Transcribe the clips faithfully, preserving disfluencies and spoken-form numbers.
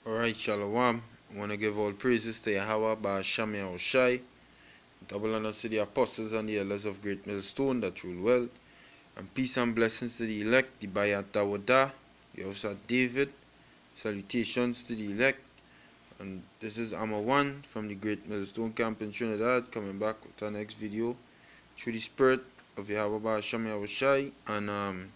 Alright, Shalom. I want to give all praises to Yahweh, Ba'asham Yahushai, double honors to the apostles and the elders of Great Millstone that rule well, and peace and blessings to the elect, the Bayat Dawadah, the Osat David. Salutations to the elect, and this is Amma one from the Great Millstone Camp in Trinidad, coming back with our next video through the spirit of Yahweh, Ba'asham Yahushai, and um.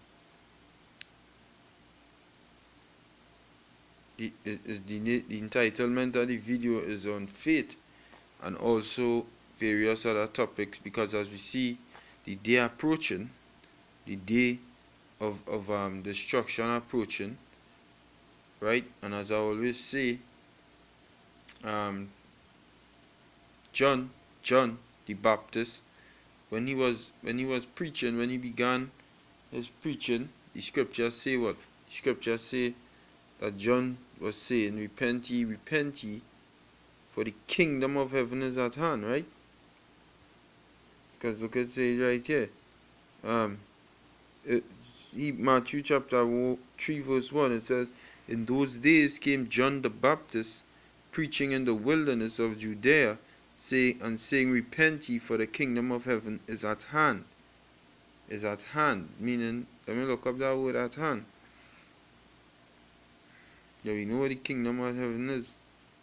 The, the, the, the entitlement of the video is on faith and also various other topics, because as we see the day approaching, the day of, of um, destruction approaching, right? And as I always say, um, John, John the Baptist, when he was when he was preaching, when he began his preaching, the scriptures say what? The scriptures say that John was saying, repent ye, repent ye, for the kingdom of heaven is at hand, right? Because look at it say right here. Um, it, he, Matthew chapter three verse one, it says, in those days came John the Baptist, preaching in the wilderness of Judea, saying and saying, repent ye, for the kingdom of heaven is at hand. Is at hand, meaning, let me look up that word at hand. Yeah, we know what the kingdom of heaven is,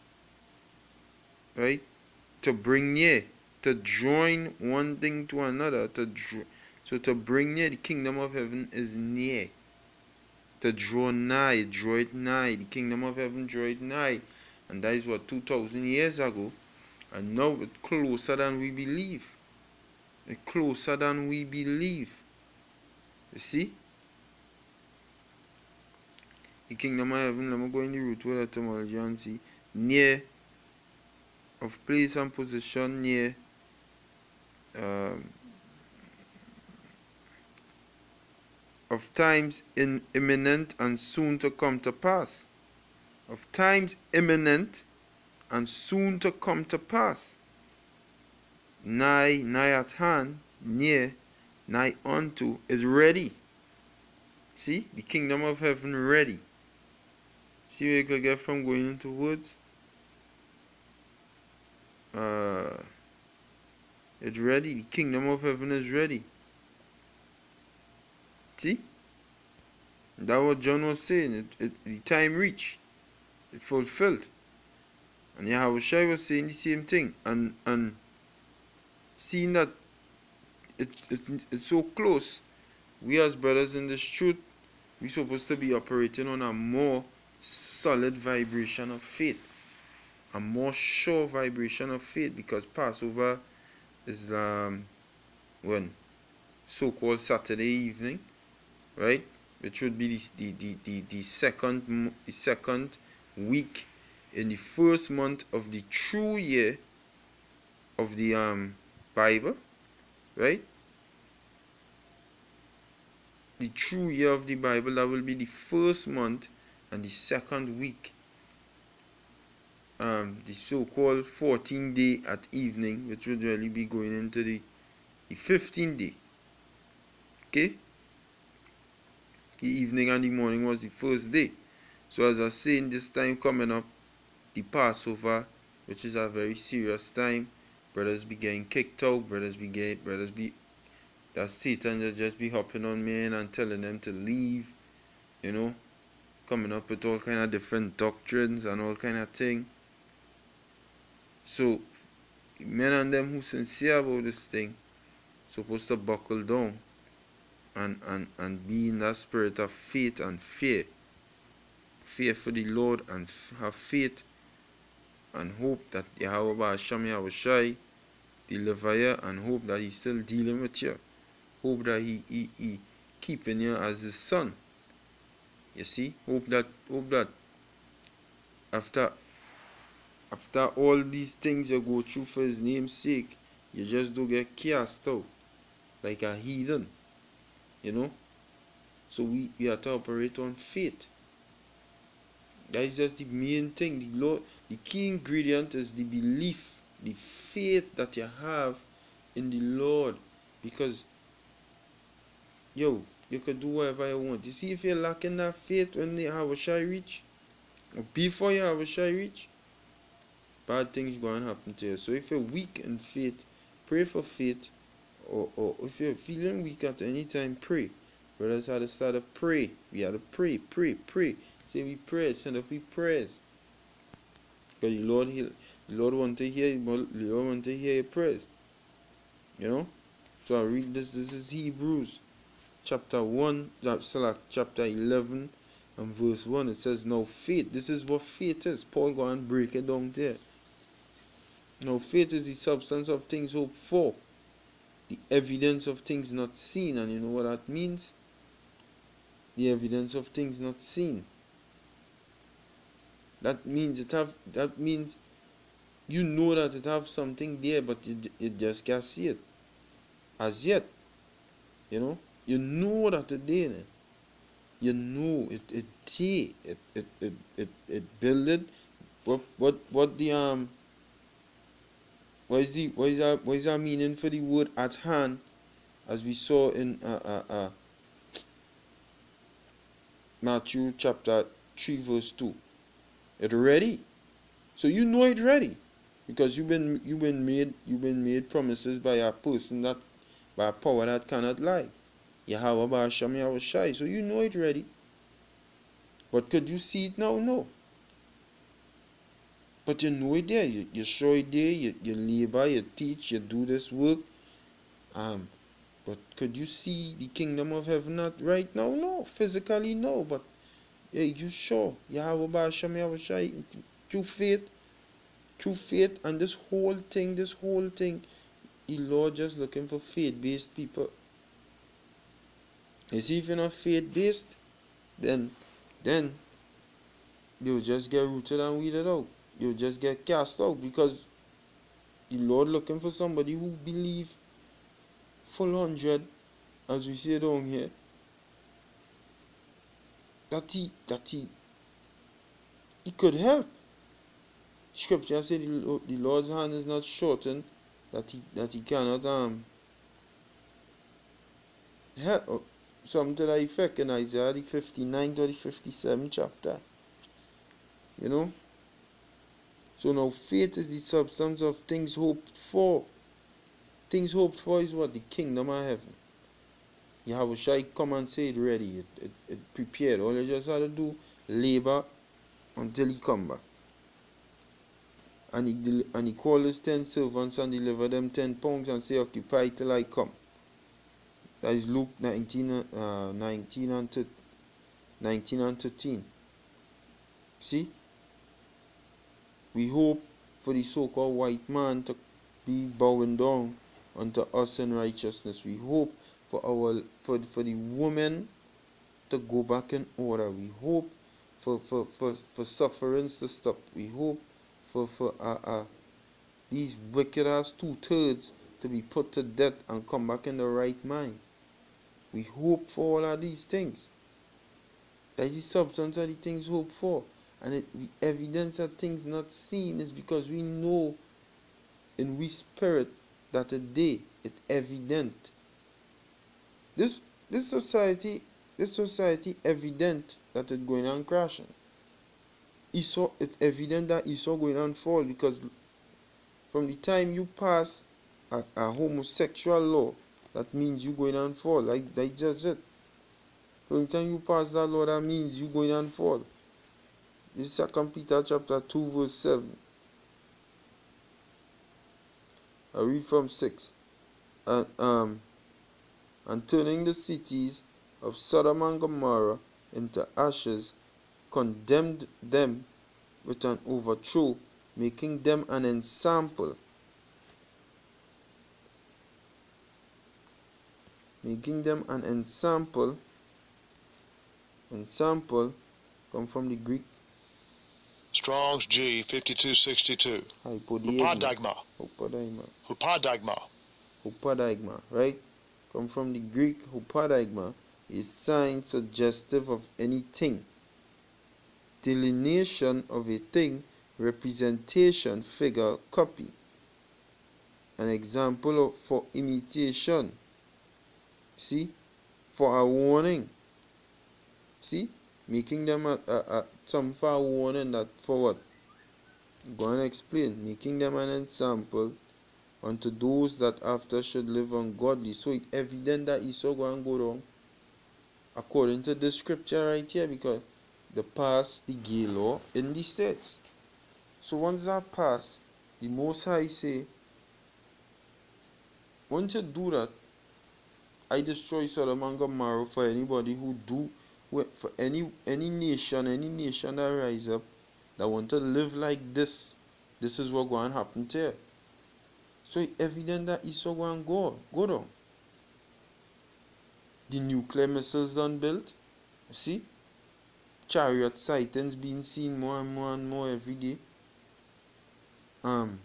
right? To bring near, to join one thing to another, to draw, so to bring near, the kingdom of heaven is near. To draw nigh, draw it nigh, the kingdom of heaven draw it nigh, and that is what, two thousand years ago, and now it's closer than we believe. It's closer than we believe. You see? The kingdom of heaven, let me go in the root word etymology and see. Near, of place and position, near, um, of times in imminent and soon to come to pass. Of times imminent and soon to come to pass. Nigh, nigh at hand, near, nigh unto, is ready. See? The kingdom of heaven ready. See where you could get from going into woods? Uh, it's ready. The kingdom of heaven is ready. See? That's what John was saying. It, it, the time reached. It fulfilled. And Yahushua was saying the same thing. And and seeing that it, it it's so close, we as brothers in this truth, we're supposed to be operating on a more solid vibration of faith. A more sure vibration of faith, because Passover is um when so-called Saturday evening, right? Which would be the the, the, the, the second the second week in the first month of the true year of the um Bible, right? The true year of the Bible, that will be the first month and the second week. Um, the so-called fourteenth day at evening, which would really be going into the, the fifteenth day. Okay? The evening and the morning was the first day. So as I was saying, this time coming up, the Passover, which is a very serious time, brothers be getting kicked out, brothers be getting, brothers be, that Satan just, just be hopping on men and telling them to leave, you know, coming up with all kind of different doctrines and all kind of thing. So, men and them who sincere about this thing, supposed to buckle down and, and, and be in that spirit of faith and fear. Fear for the Lord, and have faith and hope that Yahweh Ba'asham Yahushai deliver you, and hope that He's still dealing with you. Hope that He, he, he keeping you as His son. You see? Hope that hope that after after all these things you go through for His name's sake, you just don't get cast out like a heathen. You know? So we, we have to operate on faith. That is just the main thing. The Lord, the key ingredient is the belief, the faith that you have in the Lord. Because, yo, you can do whatever you want. You see, if you're lacking that faith when the Yahushua reach, Before you have a shy reach, bad things going to happen to you. So if you're weak in faith, pray for faith. Or, or if you're feeling weak at any time, pray. Brothers had to start to pray. We had to pray, pray, pray. Say we pray, send up we prayers. Because the Lord, the Lord want to hear, the Lord want to hear your prayers. You know. So I read this. This is Hebrews, chapter one, chapter eleven, and verse one. It says, "Now faith." This is what faith is. Paul go and break it down there. Now faith is the substance of things hoped for, the evidence of things not seen. And you know what that means? The evidence of things not seen. That means it have. That means you know that it have something there, but you, you just can't see it as yet. You know, you know that it's there. You know it. It it it it it, it build it. What what what the um. What is the what is that what is that meaning for the word at hand, as we saw in uh uh uh Matthew chapter three verse two. It ready. So you know it ready. Because you've been you've been made you've been made promises by a person that by a power that cannot lie. Yahweh Ba'asham Yahweh Shai. So you know it ready. But could you see it now? No. But you know it there. You you show it there, you, you labor, you teach, you do this work. Um but could you see the kingdom of heaven not right now? No. Physically no, but yeah, you sure. Yahweh Ba'asham Yahweh Shai through faith. Through faith, and this whole thing, this whole thing, the Lord just looking for faith-based people. You see, if you're not faith-based, then, then you'll just get rooted and weeded out. You'll just get cast out, because the Lord looking for somebody who believe full hundred, as we say down here, that he, that he, he could help. Scripture says the, the Lord's hand is not shortened, that he, that he cannot um help. Something to that effect in Isaiah the fifty-ninth to the fifty-seventh chapter. You know? So now faith is the substance of things hoped for. Things hoped for is what? The kingdom of heaven. Yahweh Shai come and say it ready. It, it, it prepared. All you just have to do, labor until he come back. And he, and he called his ten servants and delivered them ten pounds and say, occupy till I come. That is Luke nineteen, uh, nineteen and thirteen. See? We hope for the so-called white man to be bowing down unto us in righteousness. We hope for our for, for the women to go back in order. We hope for for, for, for sufferings to stop. We hope for, for uh, uh, these wicked ass two-thirds to be put to death and come back in the right mind. We hope for all of these things. That is the substance of the things hoped for. And it, the evidence of things not seen is because we know in we spirit that today it's evident. This this society, this society evident that it's going on crashing. Esau, it's evident that Esau going on fall, because from the time you pass a, a homosexual law, that means you going on fall. Like that just it. From the time you pass that law, that means you going on fall. This is Second Peter chapter two verse seven. I read from six. And um and turning the cities of Sodom and Gomorrah into ashes, condemned them with an overthrow, making them an ensample. Making them an ensample. Ensample come from the Greek Strong's G fifty-two sixty-two. Hupadigma. Hupadigma. Hupadigma. Hupadigma, right? Come from the Greek hupadigma, is sign suggestive of anything. Delineation of a thing, representation, figure, copy. An example of, for imitation. See? For a warning. See? making them a, a, a some far warning that for what? Go and explain. Making them an example unto those that after should live ungodly. So it's evident that Esau go and go wrong according to the scripture right here, because they pass the gay law in the states. So once that pass, the Most High say, once you do that, I destroy Sodom and Gomorrah for anybody who do, for any any nation, any nation that rise up that want to live like this. This is what going to happen to you. So it's evident that Esau going to go, go down. The nuclear missiles done built. See? Chariot sightings being seen more and more and more every day. Um,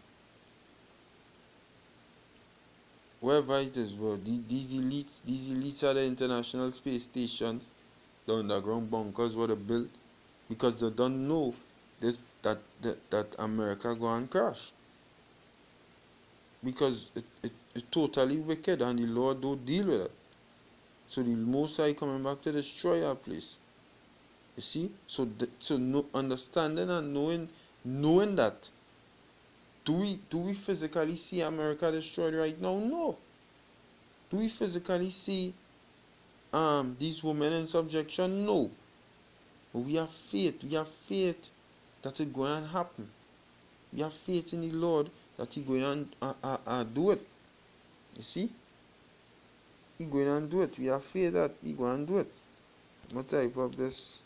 wherever it is, well, these elites, these elites are the international space stations, the underground bunkers were built because they don't know this that that, that America go and crash. Because it, it, it's totally wicked and the Lord don't deal with it. So the Most High coming back to destroy that place. You see? So the, so no understanding and knowing knowing that. Do we do we physically see America destroyed right now? No. Do we physically see um these women in subjection? No. But we have faith. We have faith that it's going to happen. We have faith in the Lord that He's going to uh, uh, uh, do it. You see? He's going to do it. We have faith that He's going to do it. What type of this?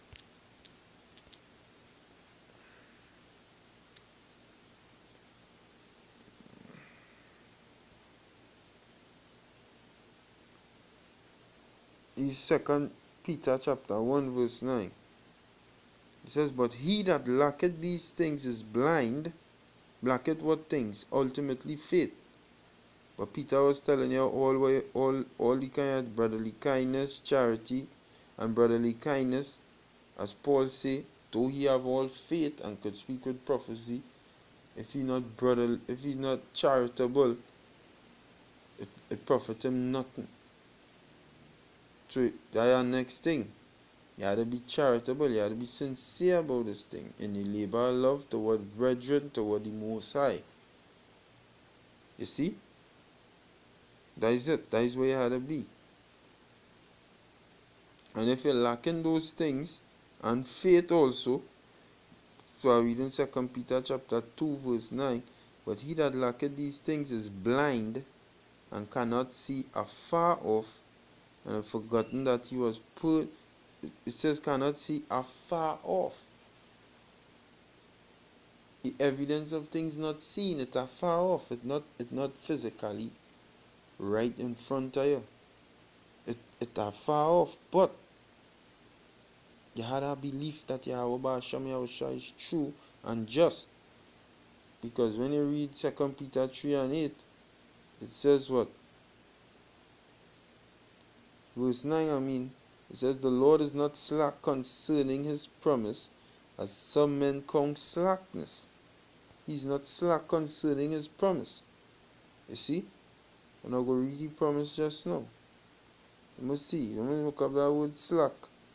Is Second Peter chapter one verse nine. It says, but he that lacketh these things is blind. Lacketh what things? Ultimately faith. But Peter was telling you all way, all all the kind of brotherly kindness, charity, and brotherly kindness, as Paul say, though he have all faith and could speak with prophecy, if he not brother, if he not charitable, it, it profit him nothing. So that's our next thing. You have to be charitable, you have to be sincere about this thing. In the labor of love toward brethren, toward the Most High. You see? That is it. That is where you have to be. And if you're lacking those things, and faith also, so I read in Second Peter chapter two verse nine, but he that lacketh these things is blind, and cannot see afar off, and have forgotten that he was put. It says cannot see afar off. The evidence of things not seen, it's afar off. It's not it's not physically right in front of you. It it's afar off. But you had a belief that Yahweh Ba'asham Yahushua is true and just. Because when you read Second Peter three and eight, it says what? Verse nine, I mean, it says, the Lord is not slack concerning his promise, as some men count slackness. He's not slack concerning his promise. You see? I'm not going to read the promise just now. You must see. You must look up that word slack.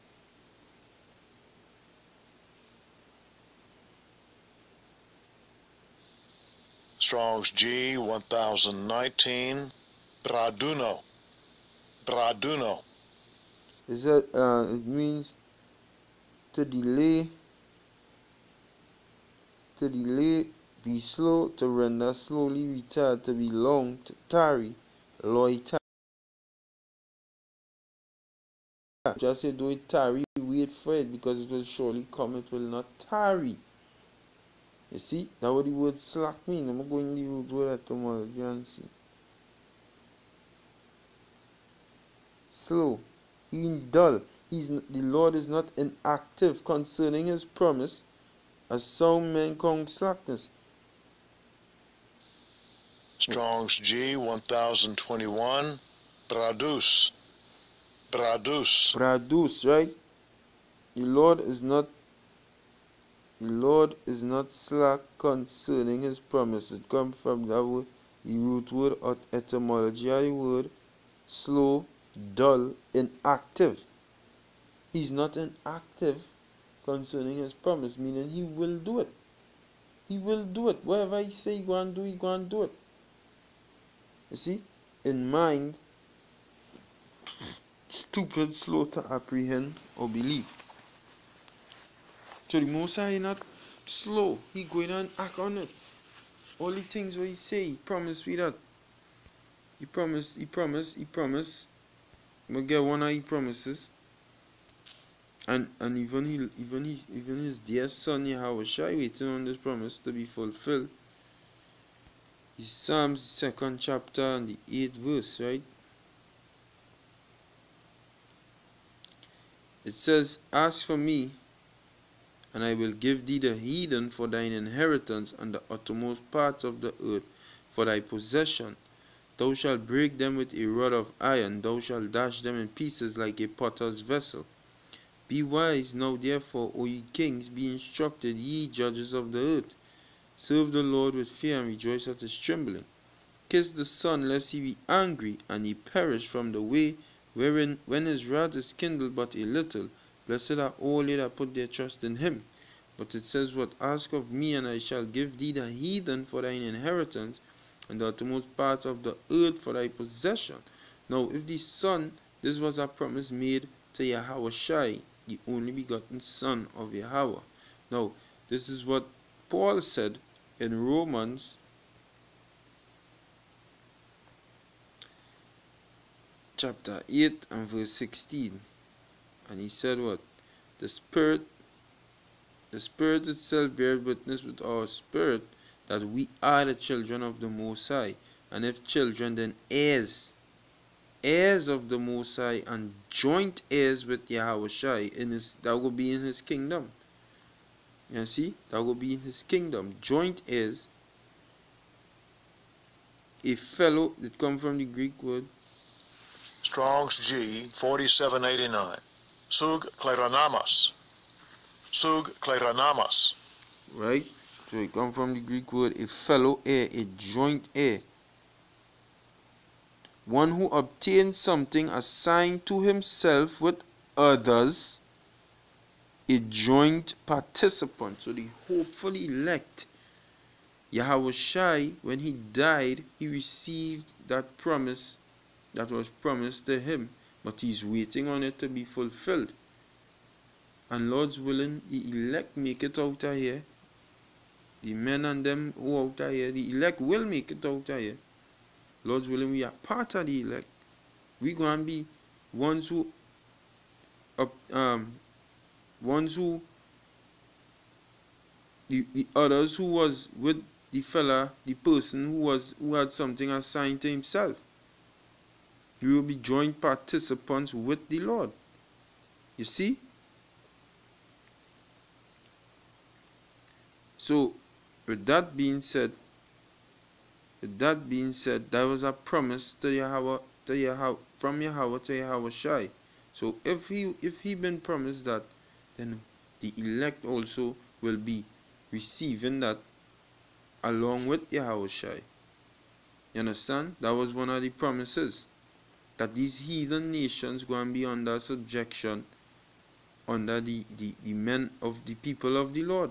Strong's G one thousand nineteen. Braduno. Braduno. Is that uh, it means to delay, to delay, be slow, to render slowly, retard, to be long, to tarry, loiter. Just say do it tarry, wait for it, because it will surely come, it will not tarry. You see, that's what the word slack mean. I'm going to use the word etymology and see. Slow, he's dull. He's the Lord is not inactive concerning his promise, as some men count slackness. Strong's G one thousand twenty-one. Bradus. Bradus. Bradus, right? The Lord is not the Lord is not slack concerning his promise. It comes from that word, the root word or etymology of the word slow, dull, inactive. He's not inactive concerning his promise, meaning he will do it. He will do it. Whatever he say he going to do, he going to do it. You see? In mind, stupid, slow to apprehend or believe. So the Most High not slow. He going and act on it. All the things what he say, he promised me that. He promised, he promised, he promised. I'm gonna get one of his promises. And and even he even he even his dear son Yahweh Shai waiting on this promise to be fulfilled. It's Psalms second chapter and the eighth verse, right? It says, ask for me, and I will give thee the heathen for thine inheritance, and the uttermost parts of the earth for thy possession. Thou shalt break them with a rod of iron, thou shalt dash them in pieces like a potter's vessel. Be wise now therefore, O ye kings, be instructed, ye judges of the earth. Serve the Lord with fear, and rejoice at his trembling. Kiss the Son, lest he be angry, and he perish from the way wherein when his wrath is kindled but a little. Blessed are all they that put their trust in him. But it says, what? Ask of me, and I shall give thee the heathen for thine inheritance, and the uttermost parts of the earth for thy possession. Now, if the Son, this was a promise made to Yahweh Shai, the only begotten Son of Yahweh. Now, this is what Paul said in Romans chapter eight and verse sixteen. And he said what? The Spirit, the Spirit itself bears witness with our spirit that we are the children of the Most High. And if children, then heirs, heirs of the Most High, and joint heirs with Yahweh Shai, in his, that will be in his kingdom. You see? That will be in his kingdom. Joint heirs. A fellow, that come from the Greek word Strong's G forty-seven eighty-nine. Sug kleronamas. Sug kleronamas. Right? So it come from the Greek word a fellow heir, a joint heir. One who obtains something assigned to himself with others, a joint participant. So the hopefully elect, Yahweh Shai, when he died, he received that promise that was promised to him, but he's waiting on it to be fulfilled. And Lord's willing, the elect make it out of here. The men and them who out of here, the elect will make it out of here. Lord's willing, we are part of the elect. We going to be ones who, uh, um, ones who, the, the others who was with the fella, the person who was who had something assigned to himself. We will be joint participants with the Lord. You see? So, with that being said, with that being said, there was a promise to Yahweh, to Yahweh, from Yahweh to Yahweh Shai. So, if he if he been promised that, then the elect also will be receiving that along with Yahweh Shai. You understand? That was one of the promises, that these heathen nations going to be under subjection under the, the, the men of the people of the Lord.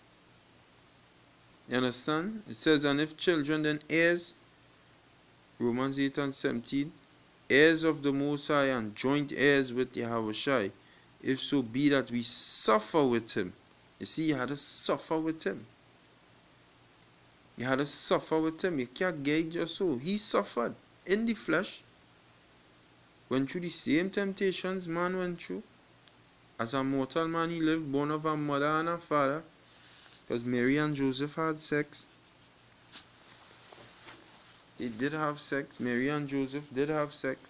You understand? It says, and if children, then heirs, Romans eight and seventeen, heirs of the Most High and joint heirs with Yahweh Shai, if so be that we suffer with him. You see, you had to suffer with him. You had to suffer with him. You can't gauge your soul. He suffered in the flesh. Went through the same temptations man went through. As a mortal man, he lived, born of a mother and a father, because Mary and Joseph had sex. They did have sex. Mary and Joseph did have sex.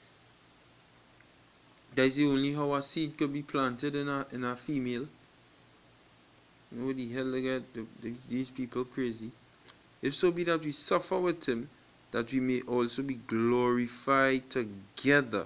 That's the only how a seed could be planted in a in a female. You know what the hell they get the, the, these people crazy. If so be that we suffer with him, that we may also be glorified together.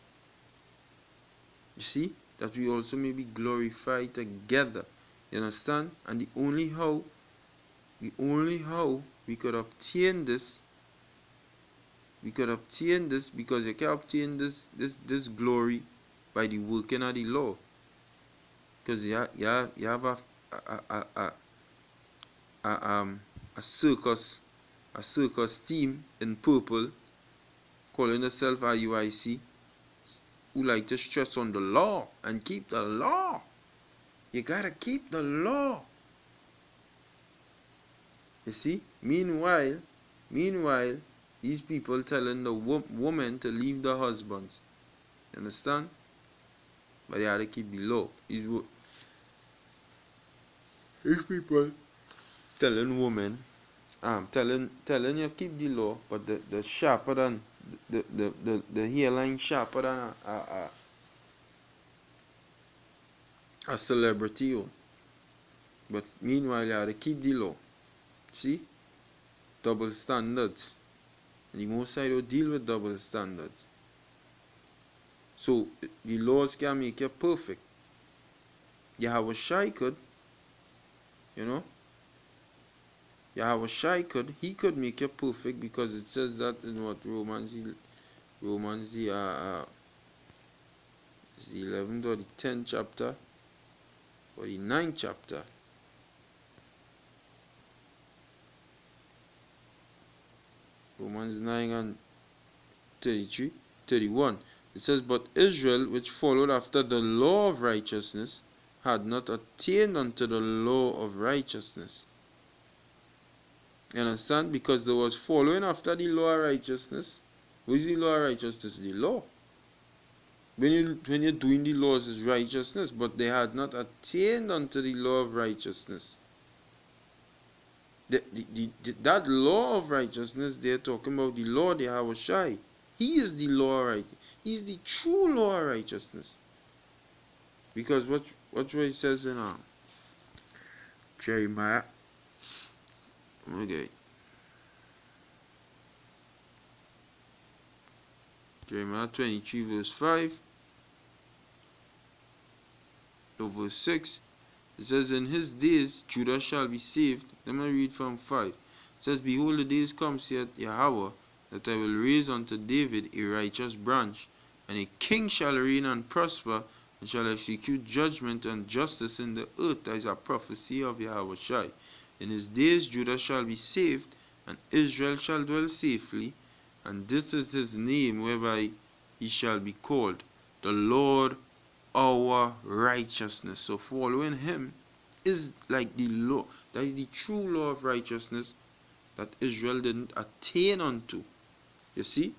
You see? That we also may be glorified together. You understand? And the only how, the only how we could obtain this, we could obtain this, because you can't obtain this, this, this glory by the working of the law. Because you, you, have, you have a, a, a, a, a, um, a circus a circus team in purple calling themselves I U I C who like to stress on the law and keep the law. You gotta keep the law. You see? Meanwhile, meanwhile, these people telling the wo woman to leave the husbands. You understand? But they gotta keep the law. These, these people telling women, um, telling telling you keep the law, but the, the sharper than the the, the, the hairline sharper than a, a, a, a celebrity. Oh. But meanwhile, you gotta keep the law. See? Double standards. And the Most High don't deal with double standards. So the laws can make you perfect. Yahweh Shai could, you know, Yahweh Shai could, he could make you perfect because it says that in what Romans, Romans the, uh, uh, the eleventh or the tenth chapter or the ninth chapter. Romans nine and thirty-three, thirty-one. It says, but Israel, which followed after the law of righteousness, had not attained unto the law of righteousness. You understand? Because they was following after the law of righteousness. What is the law of righteousness? The law. When, you, when you're doing the laws is righteousness, but they had not attained unto the law of righteousness. The, the, the, the, that law of righteousness, they're talking about the law they have a shy. He is the law of righteousness. He is the true law of righteousness. Because what, what he says in uh, Jeremiah, okay, Jeremiah twenty-three verse five to verse six, it says, in his days Judah shall be saved. Let me read from five. It says, behold, the days come, saith Yahweh, that I will raise unto David a righteous branch, and a king shall reign and prosper, and shall execute judgment and justice in the earth. That is a prophecy of Yahweh Shai. In his days Judah shall be saved, and Israel shall dwell safely, and this is his name whereby he shall be called, the Lord our righteousness. So following him is like the law. That is the true law of righteousness that Israel didn't attain unto. You see?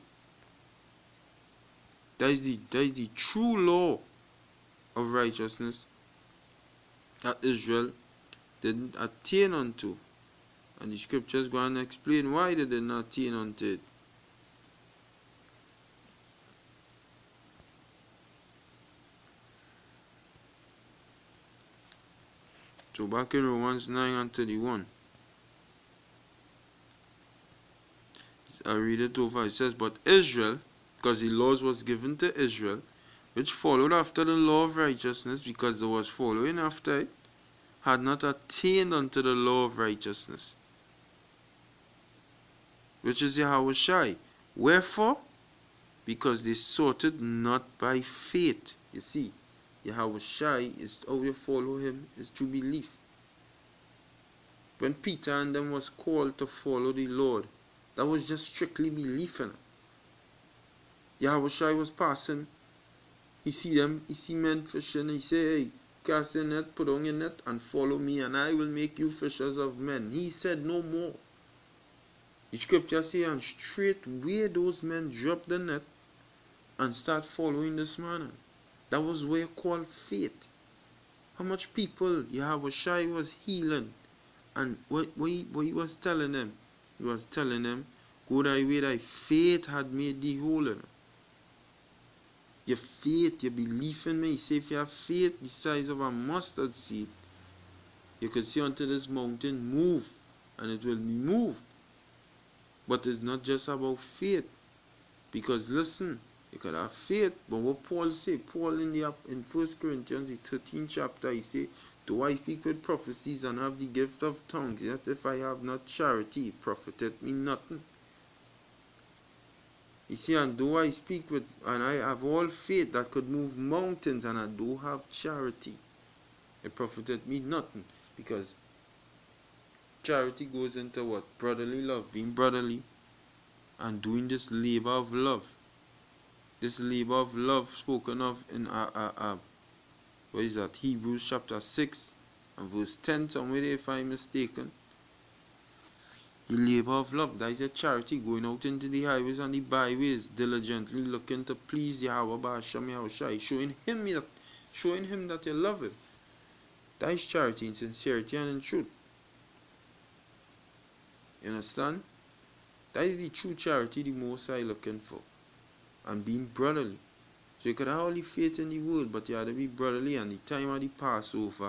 That is the, that is the true law of righteousness that Israel didn't attain unto. And the scriptures go and explain why they did not attain unto it. So back in Romans nine and thirty-one, I read it over. It says, but Israel, because the laws was given to Israel, which followed after the law of righteousness, because they was following after it, had not attained unto the law of righteousness, which is Yahweh Shai. Wherefore? Because they sought it not by faith. You see, Yahweh Shai is how you follow him, is through belief. When Peter and them was called to follow the Lord, that was just strictly belief in him. Yahweh Shai was passing. He see them, he see men fishing, he say, hey, cast your net, put on your net, and follow me, and I will make you fishers of men. He said no more. The scripture say, and straightway those men dropped the net and start following this man. That was where called faith. How much people Yahweh Shai was healing, and what, what, he, what he was telling them, he was telling them, go thy way, thy faith had made thee whole. Your faith, your belief in me. He say if you have faith the size of a mustard seed, you can see unto this mountain, move, and it will be moved. But it's not just about faith. Because listen, you could have faith, but what Paul say, Paul in the in First Corinthians, the thirteenth chapter, he say, do I speak with prophecies and have the gift of tongues, yet if I have not charity, it profiteth me nothing. You see, and though I speak with, and I have all faith that could move mountains, and I do have charity, it profited me nothing. Because charity goes into what? Brotherly love, being brotherly, and doing this labor of love. This labor of love spoken of in uh, uh, uh, what is that? Hebrews chapter six and verse ten, somewhere there, if I'm mistaken. The labor of love, that is a charity, going out into the highways and the byways, diligently looking to please Yahweh Ba'ashem Yahushai, showing him that, showing him that you love him. That is charity in sincerity and in truth. You understand? That is the true charity the Most High looking for. And being brotherly. So you could have all the faith in the world, but you had to be brotherly, and the time of the Passover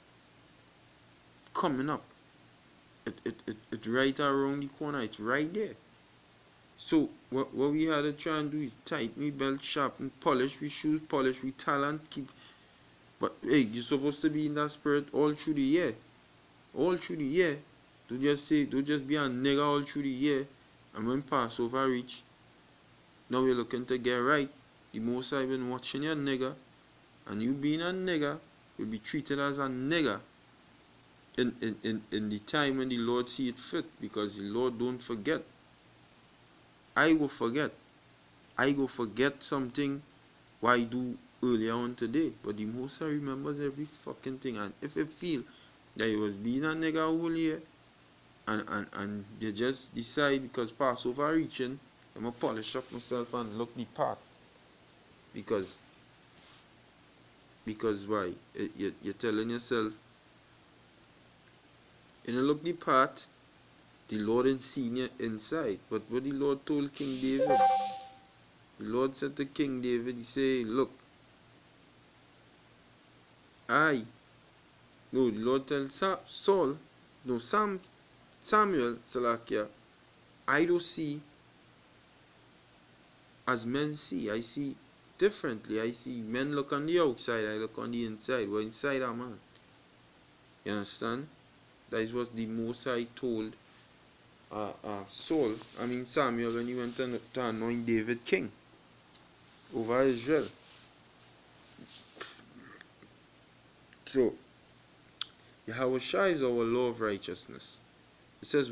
coming up. It, it, it, it right around the corner, it's right there. So what, what we had to try and do is tighten we belt, sharpen, polish we shoes, polish we talent, keep. But hey, you're supposed to be in that spirit all through the year. All through the year. Don't just say, don't just be a nigga all through the year. And when Passover reach, now you're looking to get right. The Most High been watching your nigga, and you being a nigga will be treated as a nigga in, in, in, in the time when the Lord see it fit, because the Lord don't forget. I will forget. I go forget something what I do earlier on today, but the Most High remembers every fucking thing. And if you feel that you was being a nigga whole year, and, and, and you just decide because Passover reaching, I'm gonna polish up myself and look the part. Because, because why? You, you're telling yourself, you know, look the part, the Lord ain't seen you inside. But what the Lord told King David, the Lord said to King David, he said, look, I, no, the Lord tells Saul, no, Sam, Samuel, Salakia, I don't see as men see. I see differently. I see men look on the outside, I look on the inside. We're inside a man. You understand? That is what the Most High told uh, uh, Saul, I mean Samuel, when he went to, to anoint David king over Israel. So, Yahushua is our law of righteousness. It says,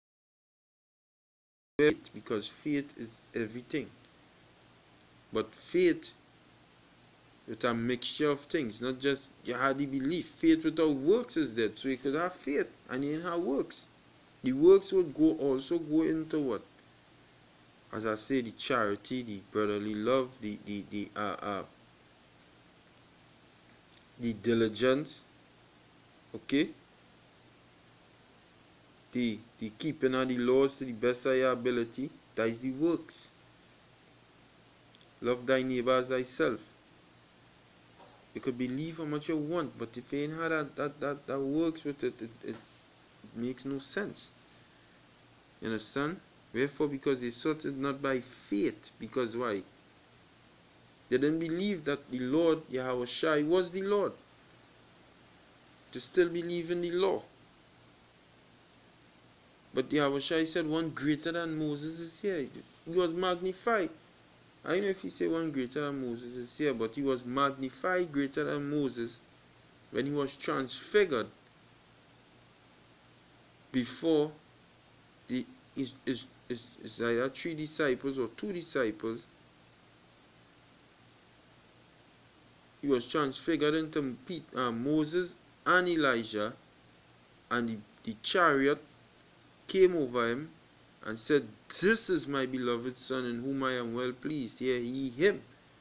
faith, because faith is everything. But faith with a mixture of things, not just you had the belief. Faith without works is dead. So you could have faith and you didn't have works. The works would go also go into what? As I say, the charity, the brotherly love, the the the uh, uh the diligence, okay, the the keeping of the laws to the best of your ability. That is the works. Love thy neighbor as thyself. You could believe how much you want, but if you ain't had that that that, that works with it, it, it makes no sense. You understand? Wherefore, because they sought it not by faith, because why? They didn't believe that the Lord Yahushua was the Lord. They still believe in the law. But Yahushua said one greater than Moses is here. He was magnified. I don't know if he said one greater than Moses is here, but he was magnified greater than Moses when he was transfigured before the is is is, is either three disciples or two disciples. He was transfigured into Pete, uh, Moses and Elijah, and the, the chariot came over him and said, "This is my beloved son in whom I am well pleased. Hear ye him."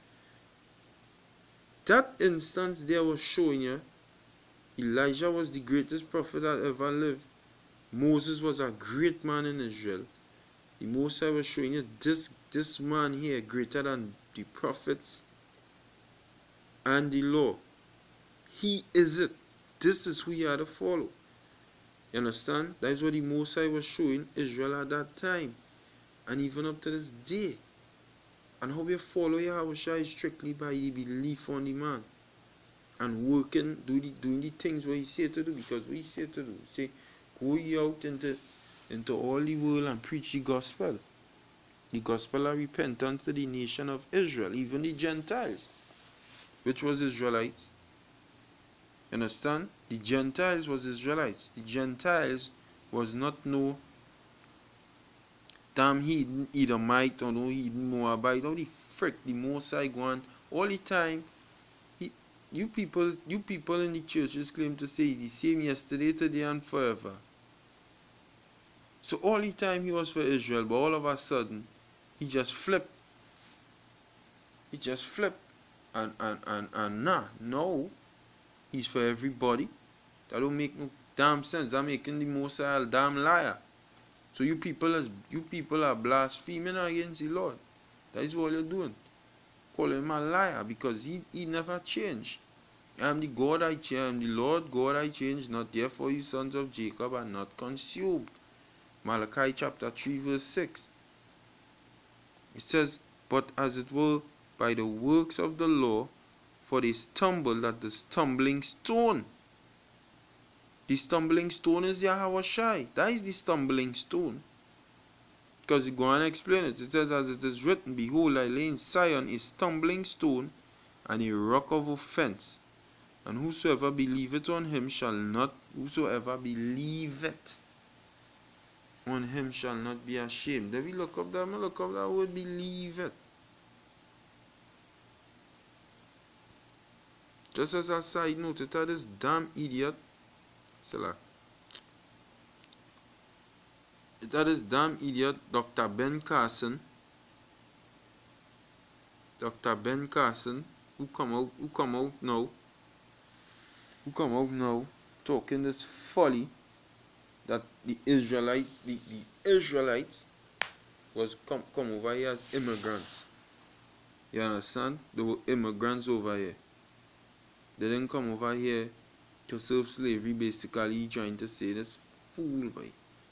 That instance there was showing you Elijah was the greatest prophet that ever lived. Moses was a great man in Israel. The Most High was showing you this, this man here greater than the prophets and the law. He is it. This is who you had to follow. You understand? That is what the Most High was showing Israel at that time. And even up to this day. And how we follow Yahushua is strictly by the belief on the man. And working, do the, doing the things what he said to do. Because what he said to do, he say, go ye out into, into all the world and preach the gospel. the gospel of repentance to the nation of Israel, even the Gentiles, which was Israelites. You understand? The Gentiles was Israelites. The Gentiles was not no damn heathen Edomite or no heathen Moabite. How the frick the Mosai go on all the time. He, you people, you people in the churches claim to say he's the same yesterday, today, and forever. So all the time he was for Israel, but all of a sudden he just flipped. He just flipped, and and and and nah, no, he's for everybody. That don't make no damn sense. That making the Mosai a damn liar. So you people are, you people are blaspheming against the Lord. That is what you're doing. Calling him a liar because he, he never changed. I am the God I change, I am the Lord God I change, not therefore you sons of Jacob are not consumed. Malachi chapter three verse six. It says, but as it were by the works of the law, for they stumbled at the stumbling stone. The stumbling stone is Yahweh Shai. That is the stumbling stone. Because you go and explain it. It says, as it is written, behold, I lay in Zion a stumbling stone and a rock of offense. And whosoever believeth on him shall not, whosoever believeth on him shall not be ashamed. Then we look up that, look up that word believeth. Just as a side note, it had this damn idiot, Salah. It had this damn idiot, Doctor Ben Carson. Doctor Ben Carson, who come out, who come out now, who come out now, talking this folly that the Israelites, the, the Israelites was come, come over here as immigrants. You understand? They were immigrants over here. They didn't come over here to serve slavery, basically trying to say this fool by.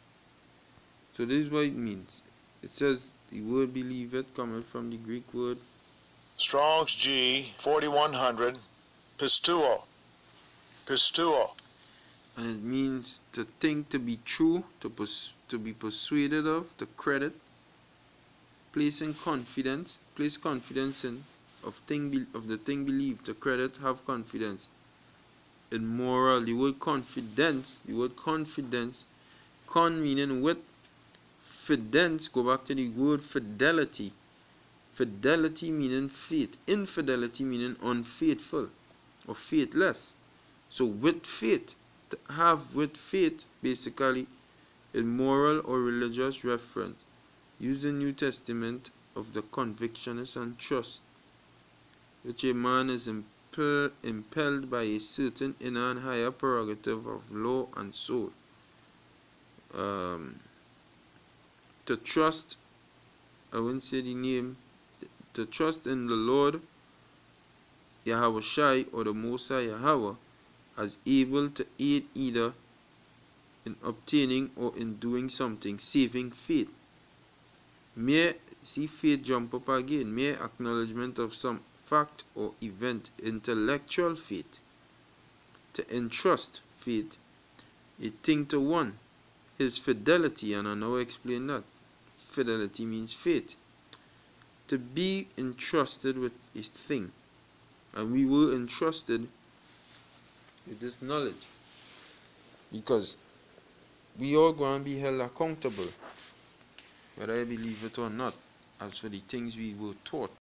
So this is what it means. It says the word believe it coming from the Greek word Strong's G forty-one hundred, pistuo, pistuo. And it means to think, to be true, to pers to be persuaded of, to credit, placing confidence, place confidence in, of thing of the thing believed, to credit, have confidence. In moral, the word confidence, the word confidence, con meaning with, fidence, go back to the word fidelity. Fidelity meaning faith, infidelity meaning unfaithful or faithless. So with faith, to have with faith, basically, in moral or religious reference. Use the New Testament of the convictionist and trust, which a man is impel, impelled by a certain inner and higher prerogative of law and soul. Um, to trust, I wouldn't say the name, to trust in the Lord, Yahweh Shai, or the Mosai Yahweh, as able to aid either in obtaining or in doing something, saving faith. Mere, see faith jump up again, mere acknowledgement of some fact or event, intellectual faith. To entrust faith, a thing to one, is fidelity, and I now explain that. Fidelity means faith. To be entrusted with a thing, and we were entrusted with this knowledge, because we all going to be held accountable, whether I believe it or not, as for the things we were taught.